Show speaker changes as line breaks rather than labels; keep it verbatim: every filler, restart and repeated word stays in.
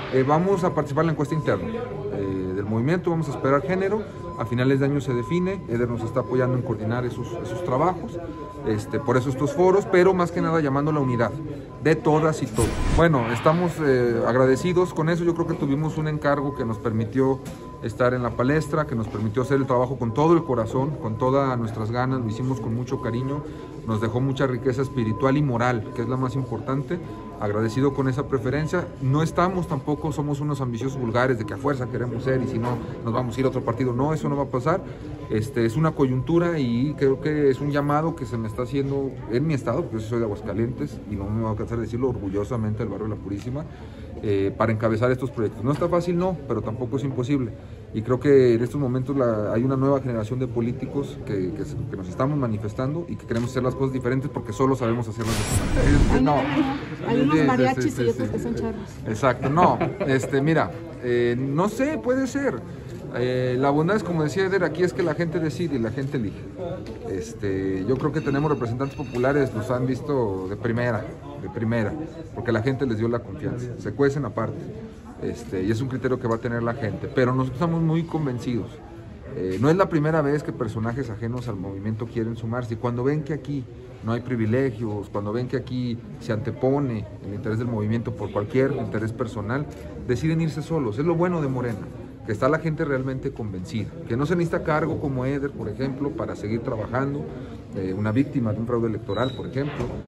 Eh, vamos a participar en la encuesta interna eh, del movimiento, vamos a esperar género, a finales de año se define, Eder nos está apoyando en coordinar esos, esos trabajos, este, por eso estos foros, pero más que nada llamando a la unidad de todas y todos. Bueno, estamos eh, agradecidos con eso, yo creo que tuvimos un encargo que nos permitió estar en la palestra, que nos permitió hacer el trabajo con todo el corazón, con todas nuestras ganas, lo hicimos con mucho cariño, nos dejó mucha riqueza espiritual y moral, que es la más importante, agradecido con esa preferencia. No estamos tampoco, somos unos ambiciosos vulgares de que a fuerza queremos ser y si no nos vamos a ir a otro partido, no, eso no va a pasar. Este, es una coyuntura y creo que es un llamado que se me está haciendo en mi estado, porque yo soy de Aguascalientes y no me voy a cansar de decirlo orgullosamente, el barrio de La Purísima, eh, para encabezar estos proyectos. No está fácil, no, pero tampoco es imposible. Y creo que en estos momentos la, hay una nueva generación de políticos que, que, que nos estamos manifestando y que queremos hacer las cosas diferentes porque solo sabemos hacerlas diferentes.
No, hay unos mariachis sí, sí, y otros sí, que son charros.
Exacto, no, este, mira, eh, no sé, puede ser. Eh, la bondad es, como decía Eder, aquí es que la gente decide y la gente elige. Este, yo creo que tenemos representantes populares, los han visto de primera, de primera, porque la gente les dio la confianza, se cuecen aparte. Este, y es un criterio que va a tener la gente, pero nosotros estamos muy convencidos. Eh, no es la primera vez que personajes ajenos al movimiento quieren sumarse, y cuando ven que aquí no hay privilegios, cuando ven que aquí se antepone el interés del movimiento por cualquier interés personal, deciden irse solos. Es lo bueno de Morena, que está la gente realmente convencida, que no se necesita cargo como Eder, por ejemplo, para seguir trabajando, eh, una víctima de un fraude electoral, por ejemplo.